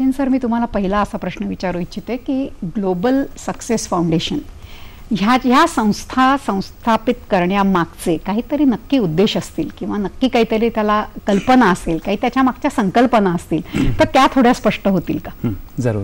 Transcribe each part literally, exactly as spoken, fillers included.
Sachin sir, मी तुम्हाला पहिला असा प्रश्न विचारू इच्छिते की ग्लोबल सक्सेस फाउंडेशन ह्या ह्या संस्था संस्थापित करण्यामागचे काहीतरी नक्की उद्देश असतील किंवा नक्की काहीतरी त्याला कल्पना असेल, काही त्याच्या मागच्या संकल्पना असतील, तर त्या थोड्या स्पष्ट होतील का? जरूर.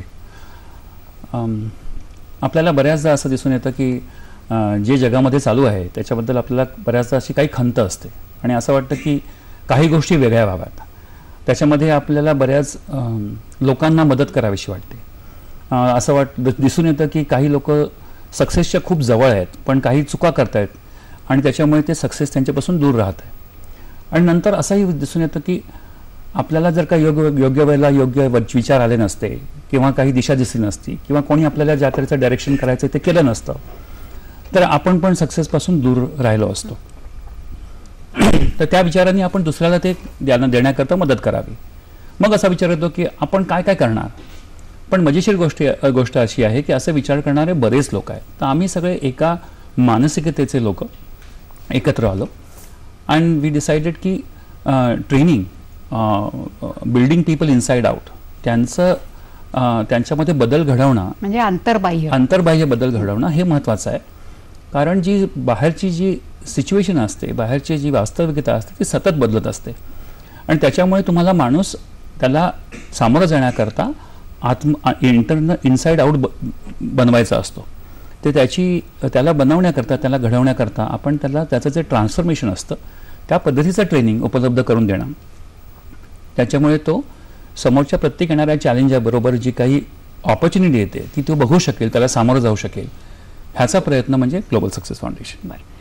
आपल्याला बऱ्याचदा असं दिसून येतं की जे जगामध्ये चालू आहे त्याच्याबद्दल आपल्याला बऱ्याचदा अशी काही खंत असते आणि असं वाटतं की काही गोष्टी वेगळ्या व्हाव्यात. त्याच्यामध्ये आपल्याला बऱ्याच लोकांना मदत करावीशी वाटते. असं वाट दिसून येतं की काही लोक सक्सेसच्या खूप जवळ आहेत पण काही चुका करतायत आणि त्याच्यामुळे ते सक्सेस त्यांच्यापासून दूर राहत आहे. आणि नंतर असंही दिसून येतं की आपल्याला जर का योग्य योग्य वेळेला योग्य विचार आले नसते किंवा काही दिशा दिसली नसती किंवा कोणी आपल्याला ज्या तऱ्हेचं डायरेक्शन करायचं ते केलं नसतं तर आपण पण सक्सेसपासून दूर राहिलो असतो. तर त्या विचारांनी आपण दुसऱ्याला ते देण्याकरता मदत करावी. मग असा विचार येतो की आपण काय काय करणार. पण मजेशीर गोष्ट गोष्ट अशी आहे की असं विचार करणारे बरेच लोक आहेत. तर आम्ही सगळे एका मानसिकतेचे लोक एकत्र आलो अँड वी डिसाइडेड की training building people inside out त्यांचं त्यांच्यामध्ये बदल घडवणं म्हणजे अंतर्बाह्य अंतर्बाह्य बदल घडवणं हे महत्त्वाचं आहे. कारण जी बाहेरची जी सिच्युएशन असते, बाहेरची जी वास्तविकता असते ती सतत बदलत असते आणि त्याच्यामुळे तुम्हाला माणूस त्याला सामोरं जाण्याकरता आत्म इंटरनल इनसाइड आउट बनवायचा असतो. ते त्याची त्याला बनवण्याकरता त्याला घडवण्याकरता आपण त्याला त्याचं जे ट्रान्सफॉर्मेशन असतं त्या पद्धतीचं ट्रेनिंग उपलब्ध करून देणं, त्याच्यामुळे तो समोरच्या प्रत्येक येणाऱ्या चॅलेंजबरोबर जी काही ऑपॉर्च्युनिटी येते ती तो बघू शकेल, त्याला सामोरं जाऊ शकेल. ह्याचा प्रयत्न म्हणजे ग्लोबल सक्सेस फाउंडेशन. बरं.